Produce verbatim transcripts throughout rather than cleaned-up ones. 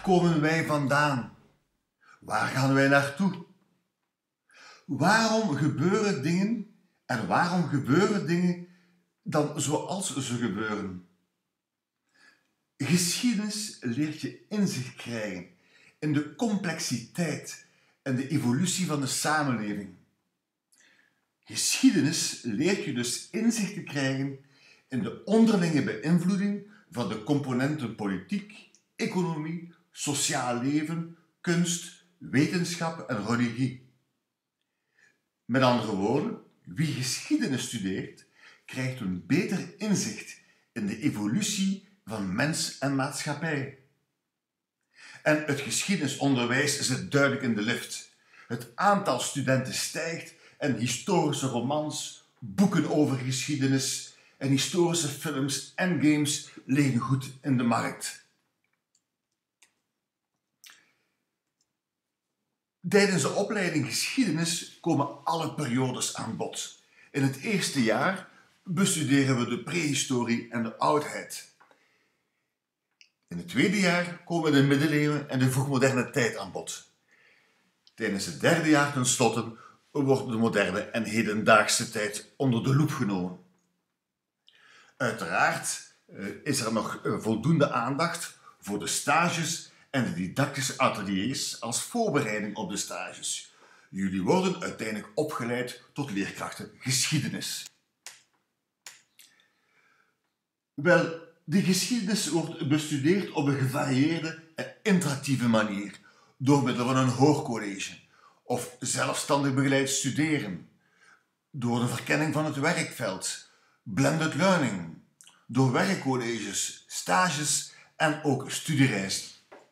komen wij vandaan? Waar gaan wij naartoe? Waarom gebeuren dingen en waarom gebeuren dingen dan zoals ze gebeuren? Geschiedenis leert je inzicht krijgen in de complexiteit en de evolutie van de samenleving. Geschiedenis leert je dus inzicht te krijgen in de onderlinge beïnvloeding van de componenten politiek, economie, sociaal leven, kunst, wetenschap en religie. Met andere woorden, wie geschiedenis studeert, krijgt een beter inzicht in de evolutie van mens en maatschappij. En het geschiedenisonderwijs zit duidelijk in de lift. Het aantal studenten stijgt en historische romans, boeken over geschiedenis en historische films en games liggen goed in de markt. Tijdens de opleiding geschiedenis komen alle periodes aan bod. In het eerste jaar bestuderen we de prehistorie en de oudheid. In het tweede jaar komen de middeleeuwen en de vroegmoderne tijd aan bod. Tijdens het derde jaar tenslotte wordt de moderne en hedendaagse tijd onder de loep genomen. Uiteraard is er nog voldoende aandacht voor de stages en de didactische ateliers als voorbereiding op de stages. Jullie worden uiteindelijk opgeleid tot leerkrachten geschiedenis. Wel, de geschiedenis wordt bestudeerd op een gevarieerde en interactieve manier, door middel van een hoorcollege of zelfstandig begeleid studeren, door de verkenning van het werkveld, blended learning, door werkcolleges, stages en ook studiereizen.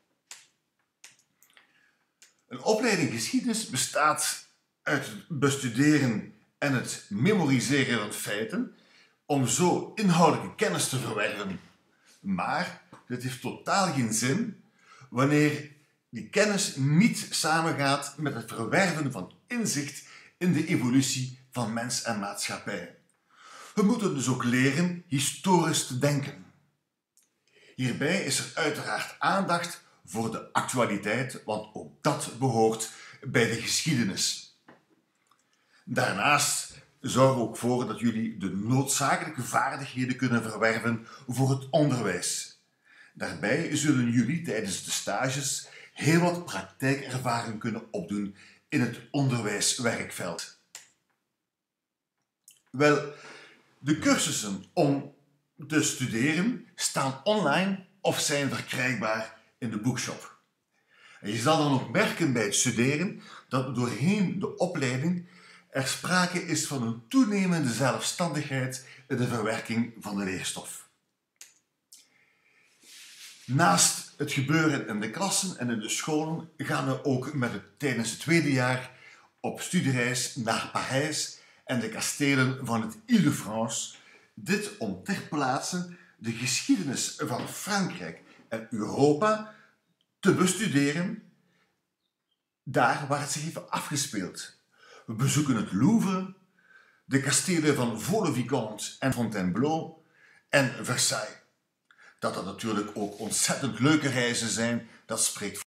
Een opleiding geschiedenis bestaat uit het bestuderen en het memoriseren van feiten om zo inhoudelijke kennis te verwerven. Maar dit heeft totaal geen zin wanneer die kennis niet samengaat met het verwerven van inzicht in de evolutie van mens en maatschappij. We moeten dus ook leren historisch te denken. Hierbij is er uiteraard aandacht voor de actualiteit, want ook dat behoort bij de geschiedenis. Daarnaast zorgen we ook voor dat jullie de noodzakelijke vaardigheden kunnen verwerven voor het onderwijs. Daarbij zullen jullie tijdens de stages heel wat praktijkervaring kunnen opdoen in het onderwijswerkveld. Wel, de cursussen om te studeren staan online of zijn verkrijgbaar in de boekshop. En je zal dan ook merken bij het studeren dat doorheen de opleiding er sprake is van een toenemende zelfstandigheid in de verwerking van de leerstof. Naast het gebeuren in de klassen en in de scholen gaan we ook met het, tijdens het tweede jaar op studiereis naar Parijs en de kastelen van het Ile-de-France. Dit om ter plaatse de geschiedenis van Frankrijk en Europa te bestuderen, daar waar het zich heeft afgespeeld. We bezoeken het Louvre, de kastelen van Vaux-le-Vicomte en Fontainebleau en Versailles. Dat dat natuurlijk ook ontzettend leuke reizen zijn, dat spreekt voor.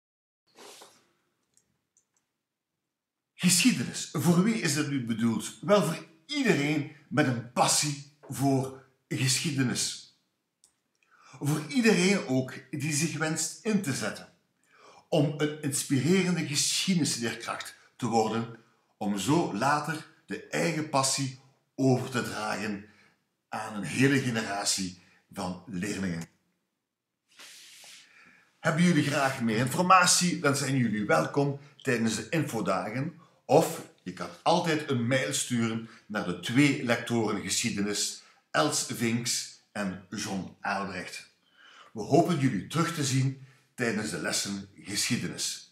Geschiedenis, voor wie is dat nu bedoeld? Wel, voor iedereen met een passie voor geschiedenis. Voor iedereen ook die zich wenst in te zetten om een inspirerende geschiedenisleerkracht te worden, om zo later de eigen passie over te dragen aan een hele generatie van leerlingen. Hebben jullie graag meer informatie, dan zijn jullie welkom tijdens de infodagen, of je kan altijd een mail sturen naar de twee lectoren geschiedenis, Els Vinks en John Aalbrecht. We hopen jullie terug te zien tijdens de lessen geschiedenis.